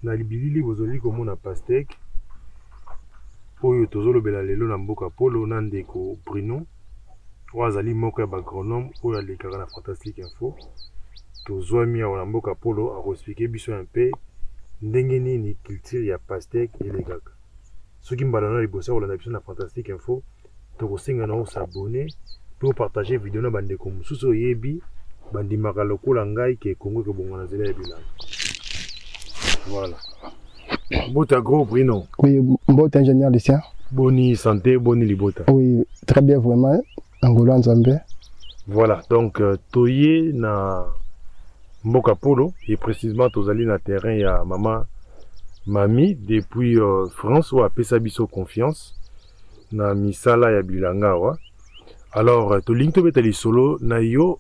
na libilili bozoli komona pastèque oyo tozolobela lelo na mboka polo na ndeko Bruno oyo azali moko ya bagronome oyo alekaka na Fantastique Info tozwami awa na mboka polo akoexplike biso un peu ndenge nini culture ya pastèque elekaka soki mbala na liboso kolanda biso na Fantastique Info tokosenga na osabone pour partager vidéo na bandeko mosusu oyebi bandimaka lokola ngai ke Congo ke bongo na zela ya bilanga. Voilà. Bota gros Bruno. Oui, Bota ingénieur Lucien. Boni santé, boni libota. Oui, très bien vraiment. Angola Nzambe. Voilà, donc toye na Mboka Polo et précisément tozali na terrain ya maman Mami depuis France ou apesa biso confiance na misala ya bilanga wa. Alors tolingi to betali solo na yo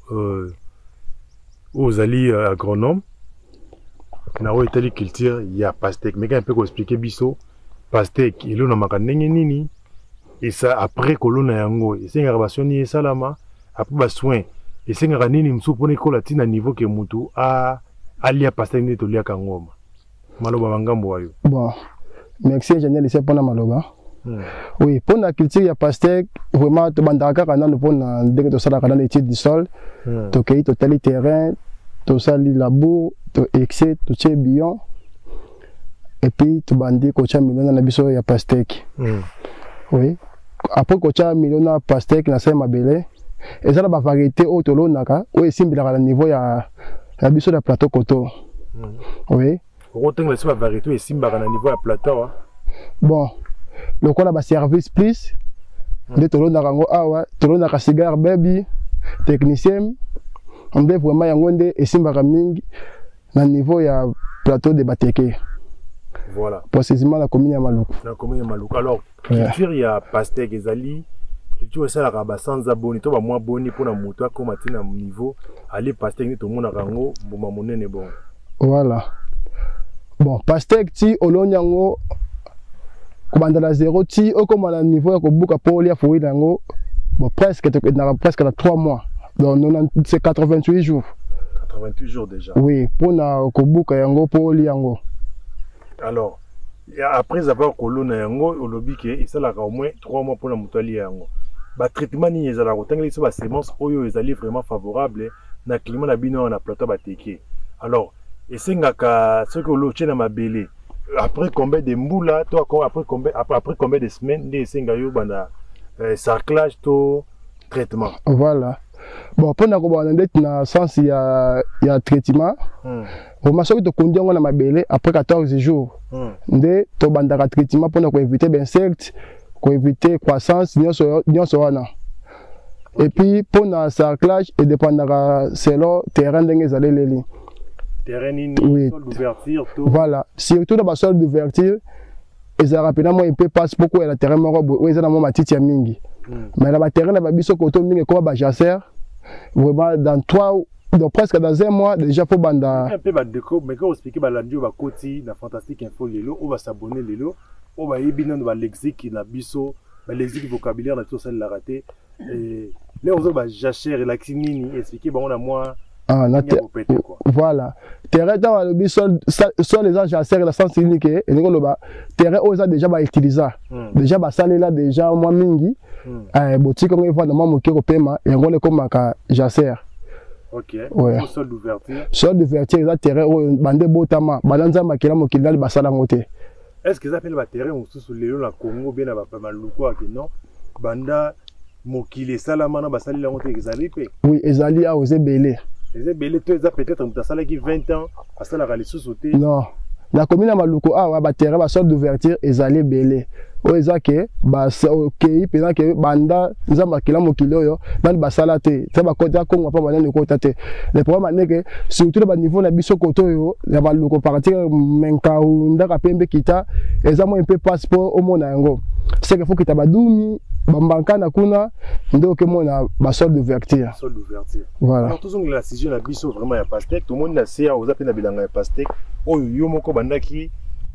ozali agronome na o etali culture ya pastèque mais quand peut expliquer biso pastèque ilo na makandenge nini et ça après kolona yango esenga basoni esalama après ba soin esenga nini msu pone ko latina niveau ke mutu a alia pastèque ni to lia kangoma maloba mangambo wayo. Bon, merci ingénieur Lucien pona maloba. Oui, pour la culture ya pastèque vraiment to bandaka kana no pona ndenge to sala kana étude du sol to kei to tali terrain to sali labour to excès to tche bion et puis to bandi ko cha milona na biso ya pastèque. Oui, après ko cha milona pastèque na sa mabele et ça la variété o to lonaka o esimbila na niveau ya biso da plateau koto. Oui. Ko tenga la variété esimbaka na niveau ya plateau. Bon, le quoi là service plus de tolona rango awa tolona ka cigare baby technicien on devait vraiment yangonde esimbaka mingi na niveau ya plateau de Bateke. Voilà. Précisément la commune ya Maluku. La commune ya Maluku. Alors, culture ya pastèque ezali culture ça la ba sans aboni to ba moins boni pour na moto ko matina niveau aller pastèque ni to mona rango mboma monene bon. Voilà. Bon, pastèque ti olonyango kubanda la zéro ti okoma na niveau ya kobuka poli ya fouiller nango bon presque na 3 mois. Donc c'est 88 jours. 88 jours déjà. Oui, pour na kobuka yango poli yango. Alors, après avoir colonna yango olobi ke esalaka au moins 3 mois pour la mutali yango. Ba traitement ni ezala ko tangeli so ba semence oyo ezali vraiment favorable na climat na bino na plateau Bateke. Alors, esengaka ce que lo tchena mabele après combien de mboula toi après combien de semaines de esenga yo bana sarclage to traitement. Voilà. Bon, pour na sens ya traitement, vraiment ce que tu conduis on a mabele après 14 jours. Nde to bandaka traitement pour éviter les insectes, pour éviter croissance nyonso wana. Et puis pour na sarclage et dépendra selon terrain ndenge ezali leli. Terrain ni sol d'ouverture tout. Voilà, surtout dans la sol d'ouverture, ils ont rapidement un peu passe beaucoup à la terrain morobo, où ils ont matiti ya mingi. Mais la terrain na biso koto mingi comme ba jasser. Vraiment dans presque dans un mois déjà faut banda un peu ba déco mais quand on explique ba landio ba koti na Fantastique Info lelo on va s'abonner lelo on va yebina ba lexique na biso ba lexique vocabulaire na tout ça la raté et là on va jasser et la nini expliquer ba on a moi voilà terrain dans le biso soit les gens jasser la sens unique et ngolo ba terrain on a déjà ba utiliser déjà ba salé là déjà moi mingi boutique on va dans mon kiko paiement et on est comme ka jasser. OK. Ouais. Sol d'ouverture. Sol d'ouverture ça terrain bande botama balanza makila mokila basala ngote. Est-ce qu'ils appellent ba terrain ou sous le la Congo bien na ba maluko que non banda mokile salama na basali la ngote ezali pe. Oui, ezali a osé belé. Les belé to eza peut-être on sala qui 20 ans à sala la sous-sauté. Non. La commune à Maluko a ba terrain ba sol d'ouverture ezali belé. O ezake ba OK pendant que banda nzamba kila mokilo yo dans basala te ça ba kota ko ngapa bana ne kota te le problème est que surtout ba niveau na biso koto yo ya Maluko partir menka ndaka pembe kita ezamo un peu passeport au mona yango c'est que faut que tabadumi bambanka na kuna ndo ke mona ba sol d'ouverture. Sol d'ouverture. Voilà. Alors tous on la saison la biso vraiment ya pastèque tout le monde na sia aux appels na bilanga ya pastèque oyo yo moko bandaki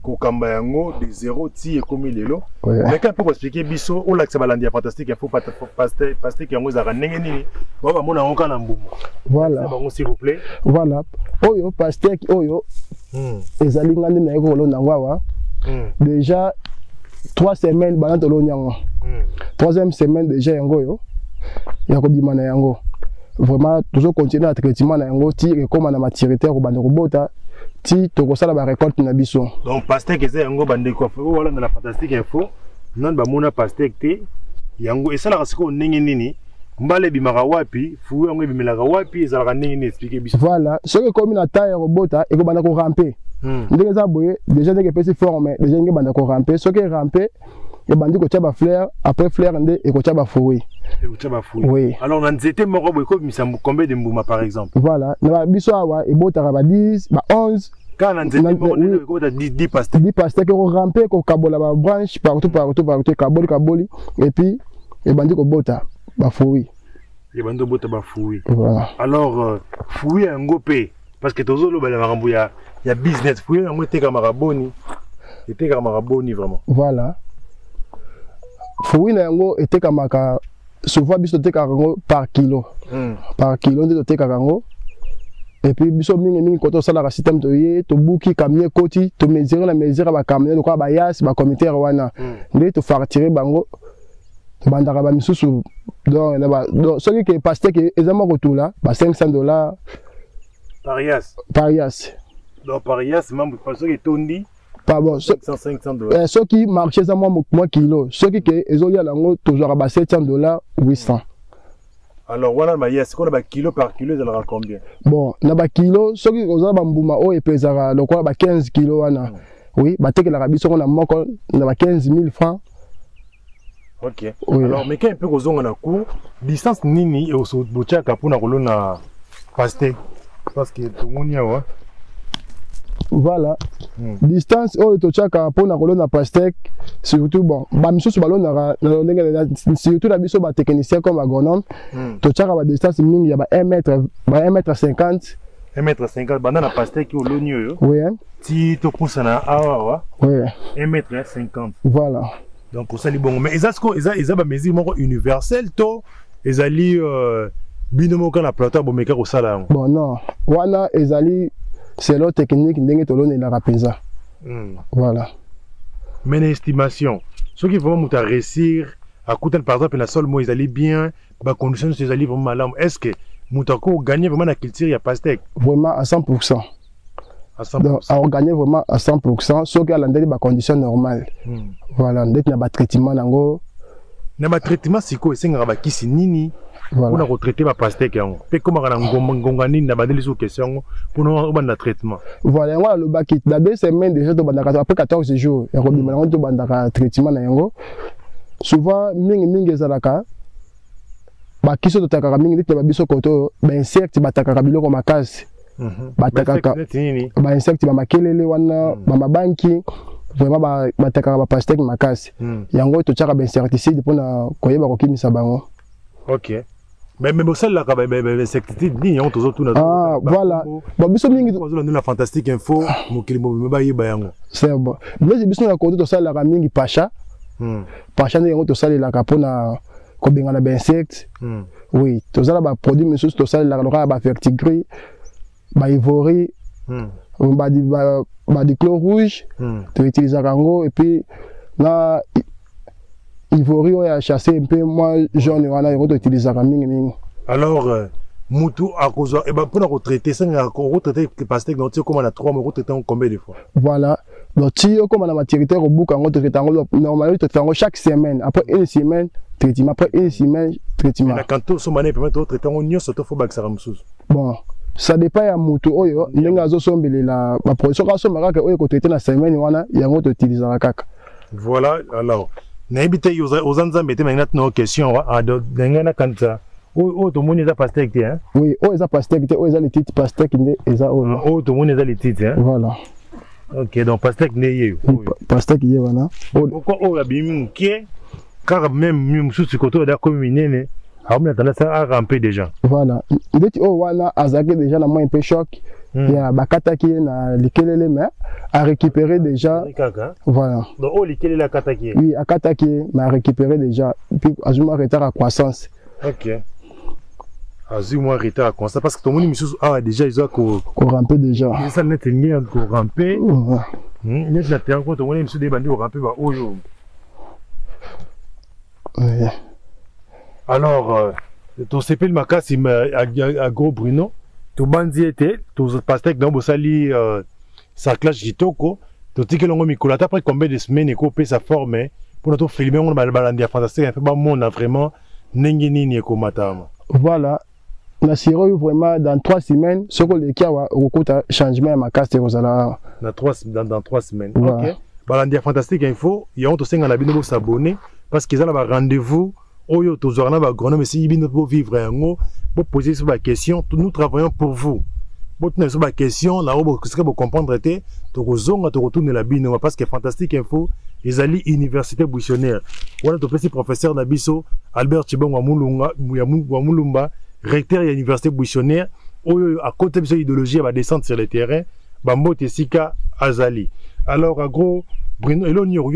kokamba yango de 0 ti ekomi lelo. Mais quand peut expliquer biso o la balandi fantastique info pastèque yango za ndenge nini ba ba mona ngoka na mbumu. Voilà. S'il vous plaît. Voilà. Oyo pastèque oyo. Ezali ngandi na yeko lo nangwa. Déjà 3 semaines bana to lo nyango. 3e semaine déjà yango yo. Ya ko bimana yango. Vraiment toujours continuer à traitement na yango ti comme na maturité ko banda ko bota ti to ko sala ba récolte na biso. Donc pastèque eza yango bande ko wala na la fantastique info nan ba mona pastèque te yango esala kasiko ndenge nini mbale bimaka wapi fu yango bimelaka wapi ezala ndenge nini expliquer biso. Voilà ce que comme na taille ko bota e ko banda ko ramper. Ndenge za boye déjà ndenge pesi forme déjà nge banda ko ramper ce que ramper et bandi ko tchaba fleur après fleur ndé et ko tchaba fruit. Oui. Alors, on a été mort, combien de mbouma par exemple? Voilà. Na biso awa et bota ba 10, ba 11. Quand on a été mort, 10 pastèques. 10 pastèques ko ramper ko kabola ba branche partout kaboli et puis et bandi ko bota ba fruit. Et bandi bota ba fruit. Voilà. Alors fruit un gopé parce que tozo lo ba la marambu ya business fruit un moté kamaraboni. Était kamaraboni vraiment. Voilà. Fruit na yango était kamaka souvent biso te karango par kilo. Par kilo de te karango. Et puis biso mingi koto sala ka système to ye to buki kamie koti to mesurer la mesure ba kamie de quoi ba yas ba comité wana. Ndé to faire tirer bango to bandaka ba misusu donc là ba ce qui est pastèque ezama retour là ba $500 par yas. Par yas. Donc par yas même parce que tondi pardon, $500. Ceux qui marchaient ça moi kilo, ceux qui ezoli à l'ango toujours à $700, 800. Alors voilà ma yes, quoi ba kilo par kilo ça aura combien? Bon, na ba kilo, ceux qui oza ba mbuma o et pesara donc quoi ba 15 kilo wana. Oui, ba teke la rabi so na moko na ba 15 000 francs. OK. Oui. Alors mais quand un peu kozonga na cours, distance nini et au bocha kapuna kolona pastèque parce que tout monde y a ouais. Voilà. Distance oh to chaka pona kolona pastèque surtout bon ba misusu balona surtout la biso ba technicien comme agronome to chaka ba distance mingi ya ba 1 mètre 50 1m50 bana na pastèque au lonio yo. Oui. Si to kusana awa oui 1m50. Voilà. Donc pour ça li bon mais eza ba mesure moko universel to ezali binomo kana plateau bo meka ko sala. Bon non wana ezali c'est l'autre technique ndenge tolone la rapeza. Voilà. Mais l'estimation, ce qui vraiment muta réussir à coûter par exemple la sol moi ils allaient bien, ba conditions ils allaient vraiment mal. Est-ce que muta ko gagner vraiment la culture ya pastèque? Vraiment à 100%. À 100%. Donc à gagner vraiment à 100% sauf que la ndeli ba conditions normales. Voilà, ndeti na ba traitement nango. Na ba traitement siko esenga ba kisi nini? Voilà. Pour traiter ma pastèque yango. Pe comment kana ngonga nini na badeli sous question pour nous banda traitement. Voilà, ngwa lo bakit da 2 semaines déjà to banda après 14 jours ya ko bimana ngo to banda traitement na yango. Souvent mingi ezalaka ba kiso to takaka mingi te ba biso koto ba insecte ba takaka biloko makasi. Ba takaka ba insecte ba makelele wana ba mabanki vraiment ba takaka ba pastèque makasi. Yango to chaka ba insecticide pona koyeba ko kimisa bango. OK. Mais ça là insecticide ni on toujours tout na. Ah voilà. Bon biso mingi to la fantastique info mokili mo ba yeba yango. C'est bon. Mais biso na koto to sala la mingi pacha. Pacha ni yango to sala la kapona ko benga na ba insecte. Oui, to sala ba produit monsieur to sala la ba vertigris, ba ivory, ba di chlore rouge, to utiliser yango et puis na ivory on a chassé un peu moi jaune wana yoko to utiliser mingi. Alors mutu akozo et ben pour traiter ça on traiter pastèque donc comment la 3 mois traiter combien de fois? Voilà. Donc si comme la maturité au bout quand on traite normalement tu fais chaque semaine après une semaine traitement après une semaine traitement. Mais quand tout son mané permet de traiter on nyo surtout faut baxara mususu. Bon, ça dépend ya mutu oyo ndenge zo sombelela ba production ka somera ka oyo ko traiter na semaine wana yango to utiliser kaka. Voilà, alors naibite aux anzambe te maintenant nos questions a ndenge na kanta oh tout le monde est pastèque hein. Oui, oh eza pastèque oh eza les titres pastèque ndé eza oh tout le monde est les titres hein. Voilà. OK, donc pastèque ndé pastèque yé wana. Pourquoi oh la bimu qui car même mususu koto da communene Ah, on a tendance à ramper déjà. Voilà. Dès que Wana a zagué déjà, la moins un peu choc. Il y a Bakataki na likelele mais a récupéré déjà. Voilà. Donc, oh, likelele la Kataki. Oui, a Kataki, mais a récupéré déjà. Puis, Azuma retard à croissance. Ok. Azuma retard à croissance. Parce que tout le monde, ah, déjà, ils ont rampé déjà. Ils ont net rampé. Net na terrain, tout le monde, ils ont bandits rampé. Oui. Alors, ton CP le Makas, il a gros Bruno. Tout bandi était, tout pastek dans Bossali, sa clash Jitoko. Tout ce que l'on a mis après combien de semaines et coupé sa forme pour notre filmer, on a balandia fantastique. Un peu on a vraiment n'engini ni komatama. Voilà. La sirop vraiment dans 3 semaines, ce que les cas au coup de changement à ma casse de Rosala. Dans 3 semaines. Voilà. Ok. Balandia fantastique info, il y a honte 5 à la bino s'abonner parce qu'ils ont un rendez-vous. Oyo tozorana ba agronome si bino pour vivre yango pour poser sur la question nous travaillons pour vous pour tenir sur la question là où ce que vous comprendre était to kozonga to retourner la bino parce que fantastique info les alliés université buissonnaire voilà to petit professeur na biso Albert Chibongo Mulunga Mulumba recteur de l'université buissonnaire oyo à côté de cette idéologie va descendre sur le terrain bambote sika azali alors en gros Bruno,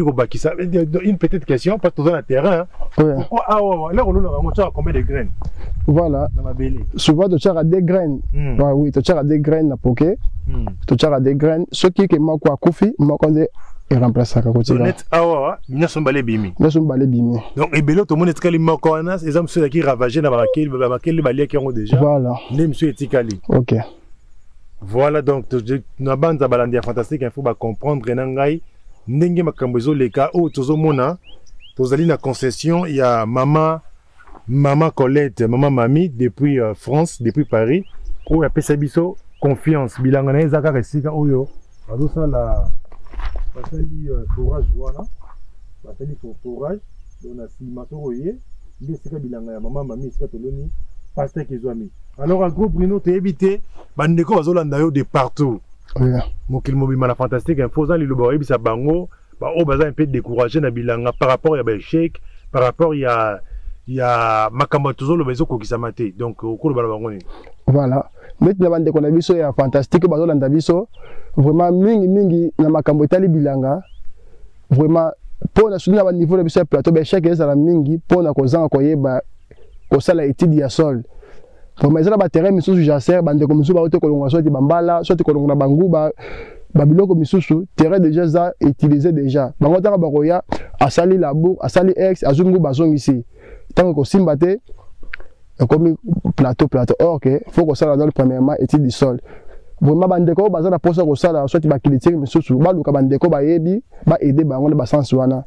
une petite question, pas tout dans le terrain. Ouais. Pourquoi là, on a combien de graines? Voilà. Souvent, tu as des graines. Oui, tu as des graines à poker. Tu as des graines. Ce qui est moi, quoi, Kofi, moi, quand il remplace ça. Donc, ils sont balés bimi. Ils sont balés bimi. Donc, et bien, tout le monde est calé, les hommes sont qui ravagés dans les balais qui ont déjà. Voilà. Les monsieur est calé. Ok. Voilà, donc, na bande à balandia fantastique, il faut comprendre, Renangai. Ndenge makambozo leka o tozomona tozali na concession il y a maman Colette maman Mami depuis France depuis Paris o ya pesa biso confiance bilanga na ezaka resika oyo azosa la basali forage voilà basali forage dona simato oye ndi sika bilanga ya maman Mami sika toloni pasteur kezwami alors en gros Bruno te éviter bandeko bazolanda yo de partout. Mokil mobima la fantastique info dans liloba bisa bango ba o baza un peu découragé na bilanga par rapport ya échec par rapport ya makambo tozolo bezo kokisa maté donc okolo bala bango ni voilà maintenant bande ko na biso ya fantastique bazolanda biso vraiment mingi na makambo etali bilanga vraiment pour na suna ba niveau na biso ya plateau ba échec ezala mingi pour na kozanga koyeba kosala étude ya sol. Pour mes amis, terrain misusu jasser, bande comme misusu ba ote kolonga soit bambala, soit kolonga bangu ba biloko misusu, terrain déjà ça utilisé déjà. Bango tanga bakoya asali labour, asali ex, azungu bazong ici. Tant que simba te comme plateau. Or que faut que ça dans le premièrement étude du sol. Vraiment bande ko bazana posa ko sala soit ba kilitiri misusu, ba luka bande ko ba yebi, ba aider bango na ba sens wana.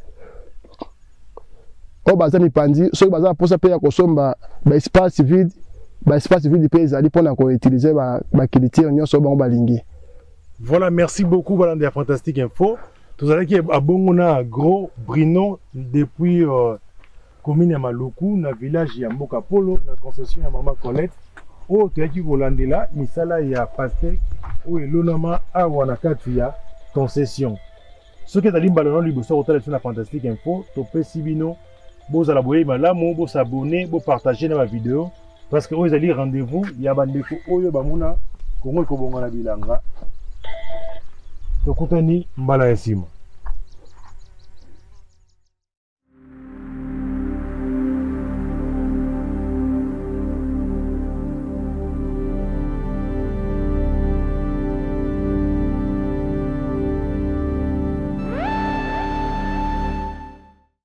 O bazana pandi, so bazana posa pe ya ko somba ba espace vide. Espace vide pays ali pour utiliser ba kilitire nyonso bango balingi. Voilà, merci beaucoup Balandia Fantastique Info. Tout à l'heure qui est à Bongona gros Brino depuis commune ya Maluku na village ya Mboka Polo na concession ya Maman Colette. O tu qui Volandela misala ya pasteur o elonama awa na kati ya concession. Ce qui est ali balono liboso hôtel sur la Fantastique Info, to pesibino bozala boye malamu bo s'abonner, bo partager na ma vidéo. Parce que vous allez rendez-vous, il y a des oyo bamuna kongo ko bonga na bilanga. To kutani mbala ya sima.